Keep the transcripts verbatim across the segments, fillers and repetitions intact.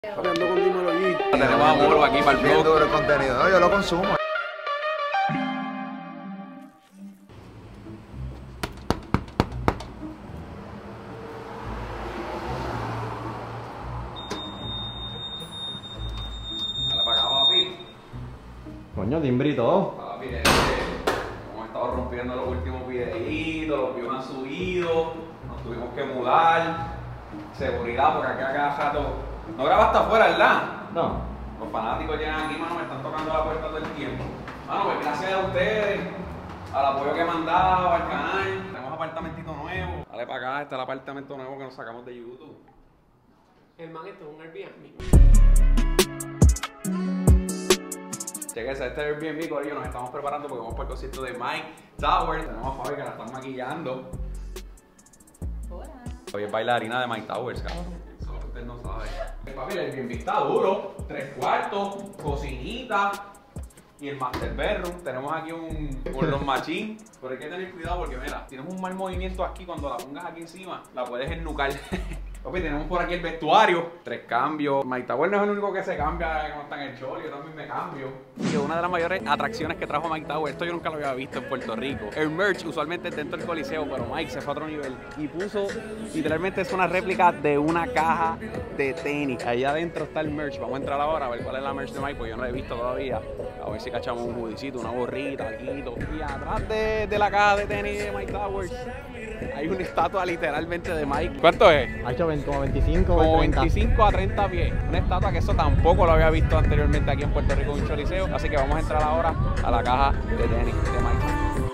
Hablando con Dímelo G. Tenemos a Moro aquí para el Bien blog. duro el contenido. No, yo lo consumo. Dale para acá, papi. Coño, timbrito. Papi, este, hemos estado rompiendo los últimos videitos, los views han subido, nos tuvimos que mudar. Seguridad, porque aquí a cada rato. No grabaste afuera, ¿verdad? No. Los fanáticos llegan aquí, mano, me están tocando la puerta todo el tiempo. Mano, pues gracias a ustedes, al apoyo que me han dado, al canal. Tenemos apartamentito nuevo. Dale para acá, este es el apartamento nuevo que nos sacamos de YouTube. Hermano, esto es un Airbnb. Chequense, este Airbnb, corillo, nos estamos preparando porque vamos por el concierto de Mike Towers. Tenemos a Fabi que la están maquillando. Hola. Hoy es bailarina de Mike Towers, cabrón. Eso ustedes no saben. El papi, el Airbnb está duro. Tres cuartos, cocinita y el master bedroom. Tenemos aquí un, un los machín. Pero hay que tener cuidado porque, mira, tienes un mal movimiento aquí. Cuando la pongas aquí encima, la puedes ennucar. Papi, tenemos por aquí el vestuario. Tres cambios. Mike Towers no es el único que se cambia cuando está en el show. Yo también me cambio. Y una de las mayores atracciones que trajo Mike Towers, esto yo nunca lo había visto en Puerto Rico. El merch usualmente es dentro del Coliseo, pero Mike se fue a otro nivel y puso, literalmente es una réplica de una caja de tenis. Ahí adentro está el merch. Vamos a entrar ahora a ver cuál es la merch de Mike, porque yo no la he visto todavía. A ver si cachamos un hoodicito, una gorrita, algo. Y atrás de, de la caja de tenis de Mike Towers hay una estatua literalmente de Mike. ¿Cuánto es? Ha hecho como veinticinco Como treinta. veinticinco a treinta pies. Una estatua que eso tampoco lo había visto anteriormente aquí en Puerto Rico en un choriceo. Así que vamos a entrar ahora a la caja de tenis de Mike.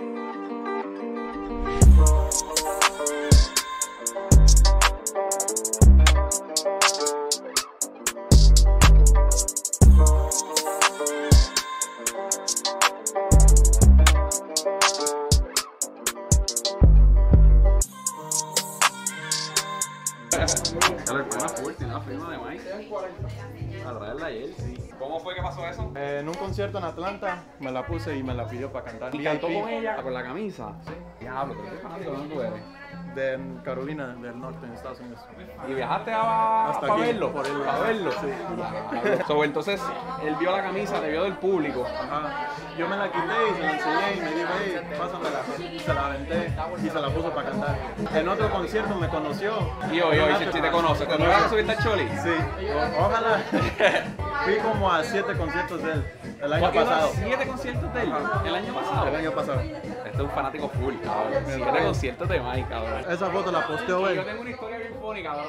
Una full, tiene una firma de Mike. A traerla ayer, sí. ¿Cómo fue que pasó eso? En un concierto en Atlanta me la puse y me la pidió para cantar. ¿Y cantó con ella? ¿Con la camisa? Sí. Diablo, pero qué fanático, ¿dónde tú eres? De Carolina del Norte, en Estados Unidos. ¿Y viajaste a, Hasta para aquí, verlo? por él. ¿Para verlo? Sí. Diablo. So, entonces, él vio la camisa, te vio del público. Ajá. Yo me la quité y se la enseñé y me dijo, hey, pásamela. Y se la aventé y se la puso para cantar. En otro concierto me conoció. Y yo, yo, si, si te conoce. ¿Cuándo vas a subirte al Choli? Sí. O- ojalá. Fui como a siete conciertos de él el año ¿Has ido a pasado. siete conciertos de él? ¿El año pasado? El año pasado. Este es un fanático full, cabrón. Siete conciertos de Mike, cabrón. Esa foto la posteó Y yo él. tengo una historia bien funny, cabrón.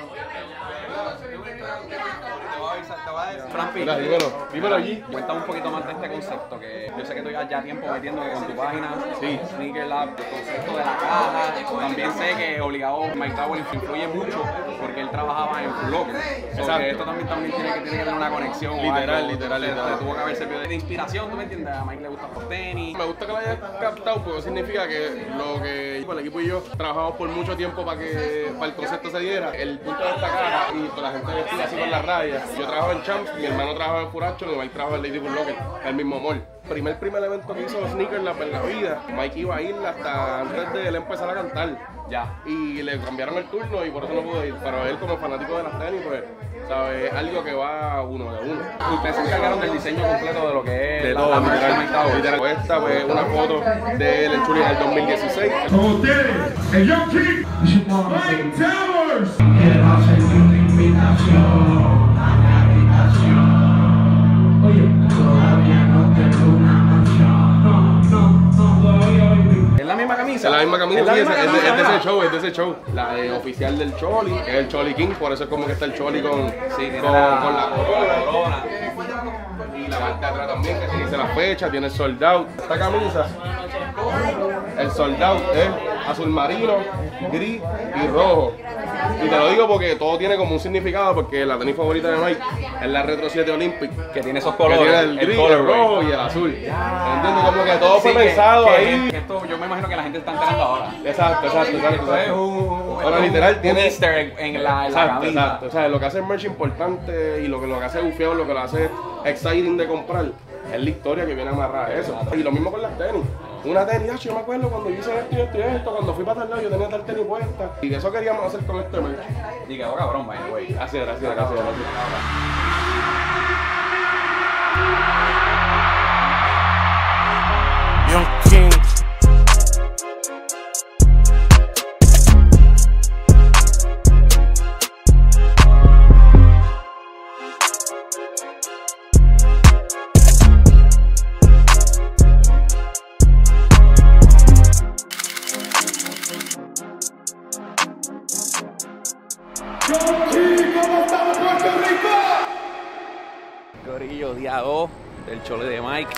Tengo una historia bien funny, te voy a avisar, te voy a decir. Frampi, Mira, dímelo, dímelo allí. Cuéntame un poquito más de este concepto, que yo sé que tú llevas ya tiempo metiéndote con tu página. Sí. Sneaker Lab, el concepto de la caja. También sé que obligado Mike Towers influye mucho porque él trabajaba en Foot Locker. O sea, que esto también, también tiene, que, tiene que tener una conexión. o Literal, algo. literal, Le- literal. le tuvo que haber servido de inspiración, ¿tú me entiendes? A Mike le gustan los tenis. Me gusta que lo hayas captado porque significa que lo que el equipo y yo trabajamos por mucho tiempo para que para el concepto se diera. El punto de esta caja y toda la gente vestida así con las rayas. Yo trabajo en Champs, mi hermano trabaja en Furacho y Mike trabaja en Lady Foot Locker, el mismo mall. Primer primer evento que hizo Sneaker Lab en la vida, Mike iba a ir hasta antes de él empezar a cantar. Ya. Y le cambiaron el turno y por eso no pudo ir. Pero él como fanático de las tenis, pues, ¿sabes? Algo que va uno de uno. Ustedes se encargaron del diseño completo de lo que es De la, todo, la merch de literal, Mike Towers. literal. Esta fue una foto de él en Chuli en el dos mil dieciséis. Con ustedes, el Young King, Mike Towers. Quiero hacer una invitación a la habitación. Oye, todavía no tengo una mansión. No, no, no, todavía hoy. ¿Es la misma camisa? Es la misma camisa, ¿Es la sí, misma es, es de, camisa? es de ese show, es de ese show. La eh, oficial del Choli, que es el Choli King, por eso es como que está el Choli con, Sí, tiene con, la- con la corona. corona. Y la parte de atrás también, que dice la fecha, tiene el sold out. Esta camisa, el sold out es azul marino, gris y rojo. Y te lo digo porque todo tiene como un significado, porque la tenis favorita de Mike es la Retro siete Olympic. Que tiene esos Que colores. tiene el gris, el, colorway. rojo y el azul. ¿Entiendes? Como que todo Sí, fue que- pensado que- ahí. que esto yo me imagino que la gente está enterando ahora. Exacto, exacto, exacto. Esto es un, Ahora, un- literal, un tiene- easter egg en la, en la Exacto, camisa. exacto. O sea, lo que hace el merch importante y lo que lo que hace bufeo, lo que lo hace exciting de comprar, es la historia que viene amarrada a eso. Y lo mismo con las tenis. Una tenis, yo me acuerdo cuando yo hice esto y esto y esto, cuando fui para tal lado yo tenía tal tenis puesta. Y eso queríamos hacer con este merch. Y quedó cabrón, by the way. Gracias, gracias, gracias, gracias. Young King. Corillo, día dos del chole de Mike.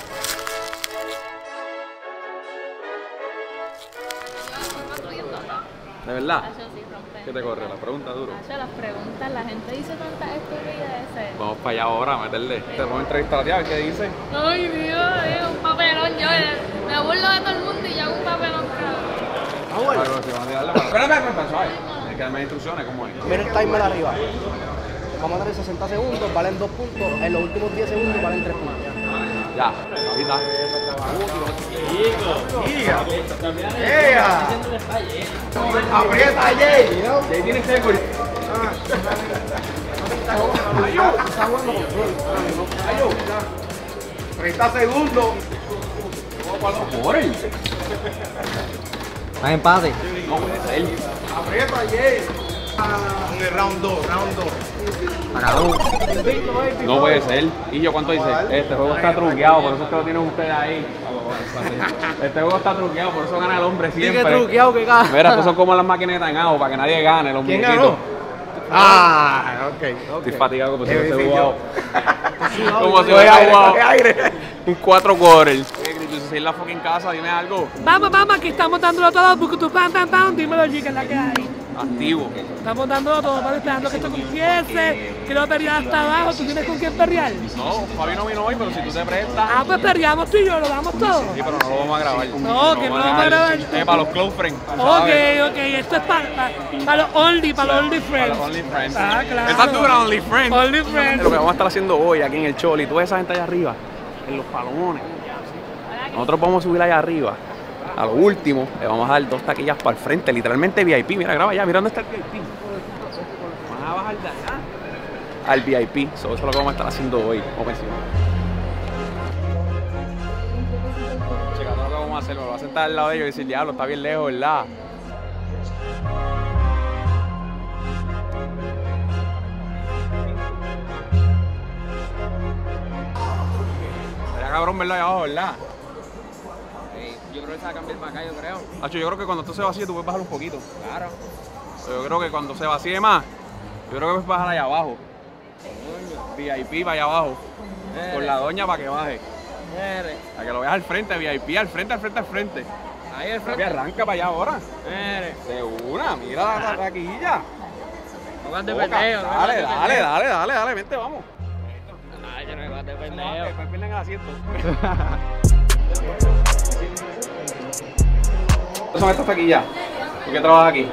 ¿De verdad? ¿Qué te corre? La pregunta duro. Las preguntas, la gente dice tantas estupideces. Vamos para allá ahora a meterle. Te vamos a entrevistar a ti a ver qué dice. Ay, Dios, Dios, un papelón. Yo me burlo de todo el mundo y yo hago un papelón. Ah, bueno. Espérame, espérame, suave. Hay que darme instrucciones, ¿cómo es? Mira el timer arriba. Vamos a tener sesenta segundos, valen dos puntos. En los últimos diez segundos valen tres puntos. Ya, avisa. ¡Aprieta, Jay! Jay tiene récord. treinta segundos. Por él. Está en empate. No puede ser. Aprieta, Jay. En el round dos, round dos. No puede ser. ¿Y yo cuánto dice? Este juego está truqueado, por eso es que lo tienen ustedes ahí. Este juego está truqueado, por eso gana el hombre siempre. ¿Qué truqueado que gana? Mira, estos son como las máquinas de Tangao, para que nadie gane, los ¿Quién muñequitos. ganó? Ah, ok. Estoy fatigado como si fuese sí, jugado. yo- Como si Coge fuese aire, jugado. coge aire. Un cuatro quarter. Oye, Cristo, si en la fucking casa, dime algo. Vamos, vamos, que estamos dándolo todo, porque tú pam, pam, pam, dímelo, G, que es la que hay. Activo. Estamos dándolo todo, vamos esperando que esto comience. Quiero perrear hasta abajo, ¿tú tienes con quién perrear? No, Fabi no vino hoy, pero si tú te prestas. Ah, pues perreamos tú y yo, lo damos todo. Sí, pero no lo vamos a grabar. No, que no lo vamos a grabar. Eh, para los close friends. Ok, ¿sabes? ok, esto es para pa, los only, para los only Para friends. los Only Friends. Ah, claro. Esa dura Only Friends. Only friends. Lo que vamos a estar haciendo hoy aquí en el Choli, toda esa gente allá arriba, en los palomones. Nosotros vamos a subir allá arriba. A lo último, le vamos a dar dos taquillas para el frente, literalmente V I P. Mira, graba allá, mira dónde está el V I P. Van a bajar de allá al V I P. So, eso es lo que vamos a estar haciendo hoy. Vamos encima. Chica, todo lo que vamos a hacer, me voy a sentar al lado de ellos y decir, diablo, está bien lejos, ¿verdad? Sería cabrón verlo allá abajo, ¿verdad? Yo creo que se va a cambiar para acá, yo creo. Hacho, yo creo que cuando esto se vacíe tú puedes bajar un poquito. Claro. Yo creo que cuando se vacíe más, yo creo que puedes bajar allá abajo. V I P para allá abajo. Con la doña para que baje. Mere, Para que lo veas al frente, V I P al frente, al frente, al frente. ahí el Papi, frente. arranca para allá ahora. Mere. De una, mira la, la taquilla. No vas de Boca. pendejo. Dale, dale, dale, dale, dale, vente, vamos. Ay, yo no me vas de No, pendejo. después pierden el asiento. ¿Qué son estas taquillas? ¿Tú qué trabajas aquí?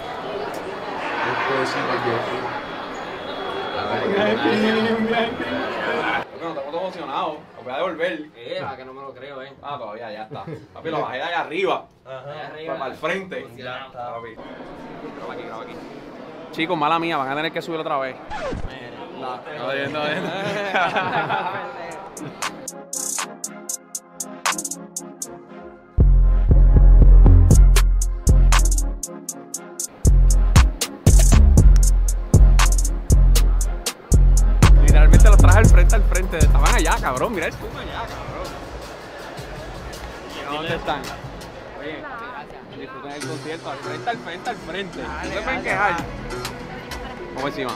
Bueno, estamos todos emocionados. Lo voy a devolver. Era, que no me lo creo, eh. Ah, todavía, ya está. Papi, lo bajé de allá arriba. Allá arriba. Para el frente. Ya está, papi. Graba aquí, graba aquí. Chicos, mala mía, van a tener que subir otra vez. No, no, no, no. Literalmente los traje al frente, al frente. Estaban allá, cabrón. Mira el zoom allá, cabrón. ¿Dónde están? Oye, disfruten el concierto. Al frente, al frente, al frente. No se pueden quejar. Vamos encima.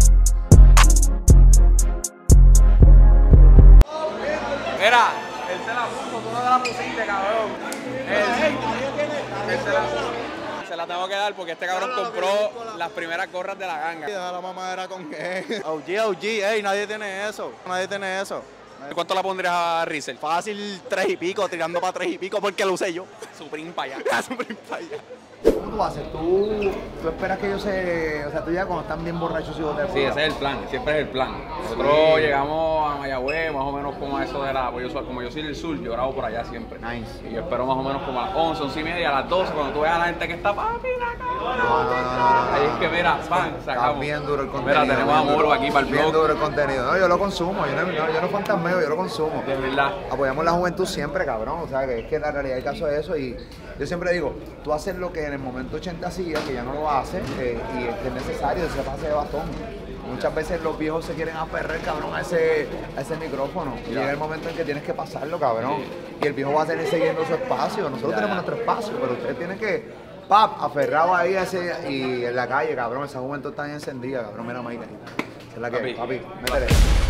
Mira, él se la puso, tú no te la pusiste, cabrón. Él, él se la Se la tengo que dar porque este cabrón compró las primeras gorras de la ganga. Deja la mamadera con él. O G, O G, ey, nadie tiene eso. Nadie tiene eso. ¿Cuánto la pondrías a Rizel? Fácil, tres y pico, tirando para tres y pico porque lo usé yo. Supreme para allá. Supreme para allá. ¿cómo tú haces? ¿Tú, tú esperas que ellos se... O sea, tú ya cuando están bien borrachos y boteros? Sí, ese es el plan, siempre es el plan. Nosotros Sí. llegamos a Mayagüez más o menos como a eso de la... Pues yo soy, como yo soy del sur, yo grabo por allá siempre. Nice. Y yo espero más o menos como a las once, once y media, a las doce, cuando tú veas a la gente que está, papi, la cabrón. No, no, no, no, no. Ahí es que mira, pan, Está sacamos. bien duro el contenido. Mira, tenemos a bien Moro duro, aquí para el bien blog. duro el contenido. No, yo lo consumo, yo no, no, yo no fantasmeo, yo lo consumo. De verdad. Apoyamos la juventud siempre, cabrón. O sea, que es que la realidad del caso es eso. Y yo siempre digo, tú haces lo que en el momento ochenta hacía, que ya no lo hace, eh, y es que es necesario ese pase de bastón. Muchas veces los viejos se quieren aferrar, cabrón, a ese, a ese micrófono. Y llega el momento en que tienes que pasarlo, cabrón. Y el viejo va a tener siguiendo su espacio. Nosotros Ya. tenemos nuestro espacio, pero ustedes tienen que, pap, aferrado ahí a ese, y en la calle, cabrón. Esa juventud está bien encendida, cabrón. Mira, Mike ahí. Esa es la que, Papi. papi, métele.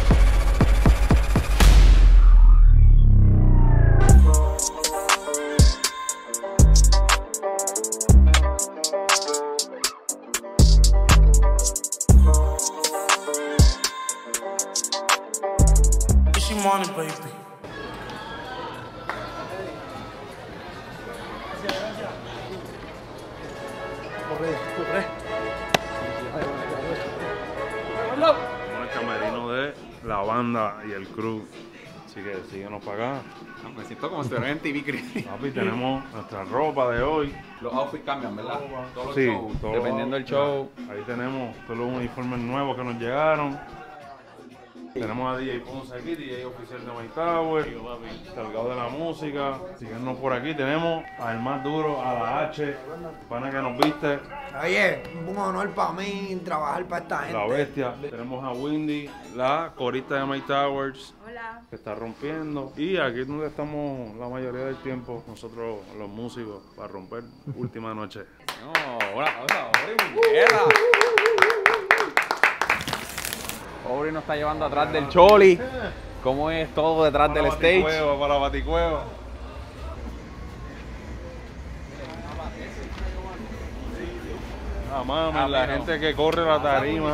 She money, baby. Somos el camerino de la banda y el crew. Así que síguenos para acá. No, me siento como si estuviera en T V Critics. Papi, tenemos nuestra ropa de hoy. Los outfits cambian, ¿verdad? Todos los Sí, shows, todo- dependiendo del show. Ahí tenemos todos los uniformes nuevos que nos llegaron. Tenemos a D J Ponce aquí, D J oficial de My Tower, cargado de la música. Síguenos por aquí, tenemos al más duro, a la H, pana que nos viste, Oye, un honor para mí trabajar para esta gente. la bestia. Tenemos a Windy, la corista de My Towers, Hola. que está rompiendo. Y aquí es donde estamos la mayoría del tiempo, nosotros los músicos, para romper última noche. No, una cosa, Aubrey Munguera. Aubrey nos está llevando atrás del Choli. ¿Cómo es todo detrás del stage? Baticueva, para Baticueva. Ah, mami, la gente que corre la tarima.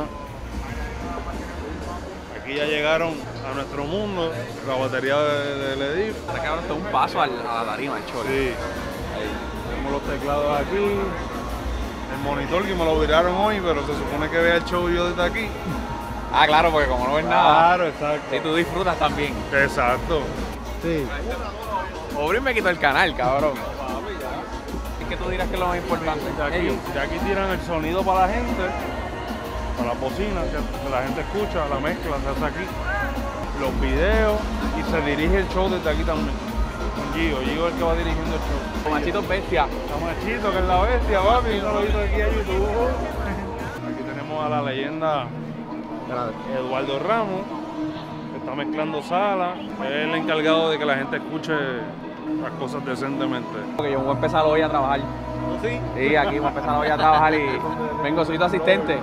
Aquí ya llegaron a nuestro mundo, la batería de, del Edif. Ahora que ahora un paso al- a la tarima, el Choli. Sí. Tenemos los teclados aquí. El monitor que me lo viraron hoy, pero se supone que vea el show yo desde aquí. Ah, claro, porque como no ves nada, Claro, exacto. si tú disfrutas también. Exacto. Sí. Aubrey me quitó el canal, cabrón. Es que tú dirás que es lo más importante. De aquí, de aquí tiran el sonido para la gente, para las bocinas, que que la gente escucha, la mezcla se hace aquí, los videos y se dirige el show desde aquí también. Con Gio, Gio es el que va dirigiendo el show. Machitos bestia. Machito, que es la bestia, papi, no lo hizo aquí a YouTube. Aquí tenemos a la leyenda Eduardo Ramos, que está mezclando sala, es el encargado de que la gente escuche las cosas decentemente. Porque yo voy a empezar hoy a trabajar. ¿Sí? Sí, aquí voy a empezar hoy a trabajar y vengo, soy tu asistente.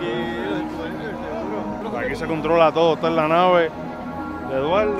Aquí se controla todo, está en la nave de Eduardo.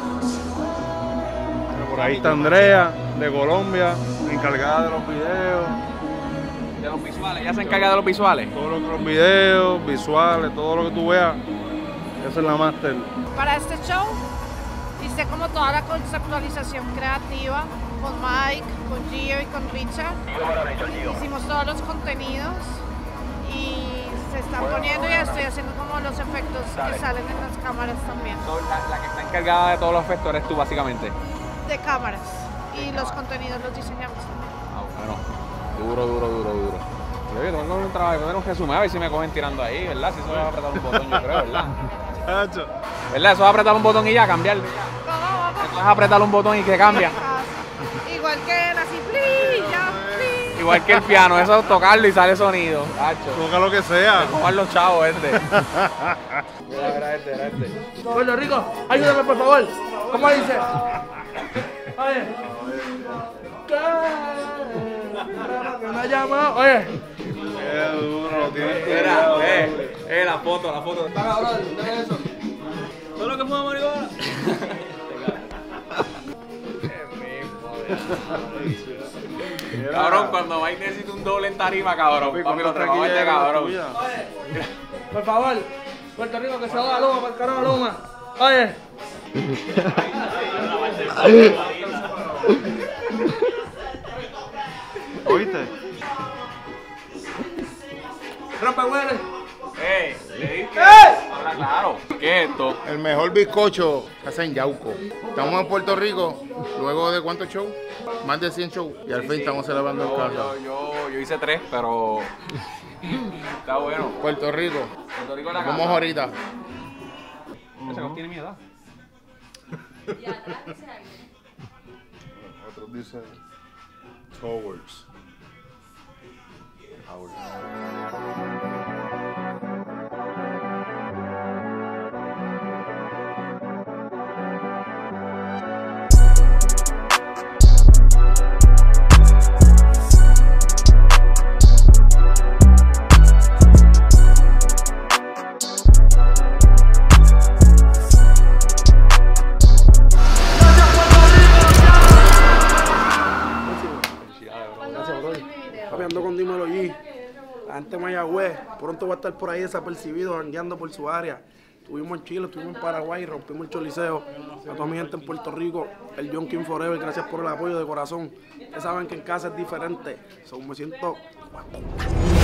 Por ahí está Andrea, de Colombia, encargada de los videos. De los visuales, ella se encarga de los visuales. Todo lo que los videos, visuales, todo lo que tú veas, esa es la máster. Para este show hice como toda la conceptualización creativa con Mike, con Gio y con Richard. Hicimos todos los contenidos y se están poniendo y estoy haciendo como los efectos que salen en las cámaras también. La, la que está encargada de todos los efectos eres tú, básicamente. De cámaras y los contenidos los diseñamos también. Ah, bueno. Duro, duro, duro, duro. Yo tengo que un trabajo, poner un resumen a ver si me cogen tirando ahí, ¿verdad? Si eso va a apretar un botón, yo creo, ¿verdad? ¿Verdad? Eso va a apretar un botón y ya, cambiarle. Eso es apretar un botón y que cambia. Igual que la cipri, ya, pli. Igual que el piano, eso es tocarlo y sale sonido. Tacho. Toca lo que sea. Jugar los chavos este. Mira, era este, era este. Puerto Rico, ayúdame por favor. ¿Cómo dice? Oye. ¿Qué? Me ha llamado. Oye. Qué duro, tienes que Mira, eh, eh, la foto, la foto. Está cabrón, ¿qué es eso? ¿Todo lo que fuma marihuana? Cabrón, cuando Mike necesita un doble en tarima, cabrón. Papi, lo trabajamos este cabrón. Oye, por favor, Puerto Rico que se haga Luma, para el carajo Luma. Oye. ¿Oíste? rompehueles. ¡Eh! Le dije. ¡Eh! Ahora claro. ¿Qué es esto? El mejor bizcocho se hace en Yauco. Estamos en Puerto Rico, luego de cuántos shows? Más de cien shows. Y al fin estamos celebrando en Yo, casa. yo, yo, yo hice tres, pero está bueno. Puerto Rico. Puerto Rico la Nos vemos casa. ahorita. Ese no tiene mi edad. Otros dicen Towers. Ando con Dímelo G. La gente de Mayagüez pronto va a estar por ahí desapercibido, jangueando por su área. Estuvimos en Chile, estuvimos en Paraguay, rompimos el choliseo. A toda mi gente en Puerto Rico, el John King Forever, gracias por el apoyo de corazón. Ustedes saben que en casa es diferente. So, me siento...